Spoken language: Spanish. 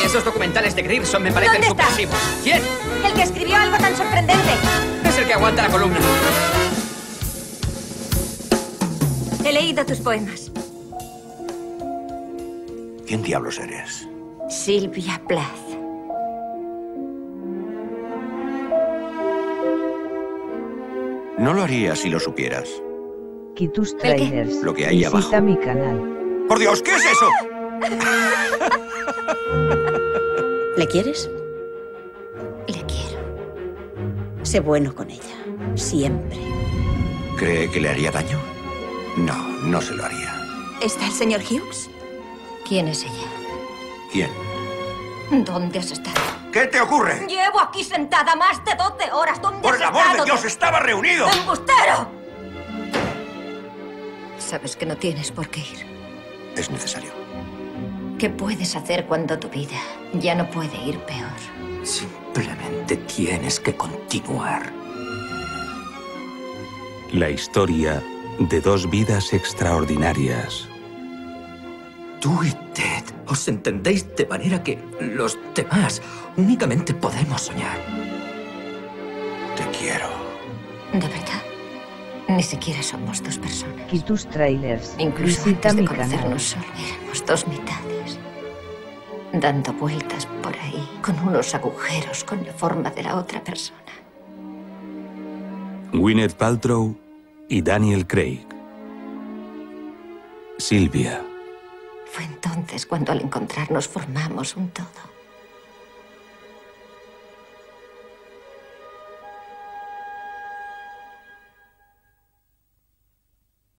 Esos documentales de Grierson me parecen ¿Dónde está? subversivos. ¿Quién? El que escribió algo tan sorprendente. Es el que aguanta la columna. He leído tus poemas. ¿Quién diablos eres? Sylvia Plath. No lo haría si lo supieras. Kitus Trailers. Lo que hay Visita abajo. mi canal. ¡Por Dios! ¿Qué es eso? ¿Le quieres? Le quiero. Sé bueno con ella. Siempre. ¿Cree que le haría daño? No, no se lo haría. ¿Está el señor Hughes? ¿Quién es ella? ¿Quién? ¿Dónde has estado? ¿Qué te ocurre? Llevo aquí sentada más de 12 horas. ¿Dónde ¡Por has el amor estado? de Dios! ¡Estaba reunido! ¡Embustero! Sabes que no tienes por qué ir. Es necesario. ¿Qué puedes hacer cuando tu vida ya no puede ir peor? Simplemente tienes que continuar. La historia de dos vidas extraordinarias. Tú y Ted os entendéis de manera que los demás únicamente podemos soñar. Te quiero. ¿De verdad? Ni siquiera somos dos personas. Kitus Trailers. Incluso Visita antes de mi canal. conocernos solo éramos dos mitades. Dando vueltas por ahí, con unos agujeros con la forma de la otra persona. Gwyneth Paltrow y Daniel Craig. Sylvia. Fue entonces cuando al encontrarnos formamos un todo.